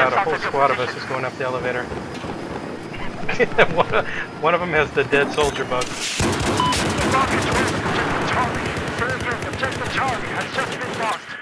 God, a whole squad of us is going up the elevator. One of them has the dead soldier bug. Target, objective Charlie has just been lost.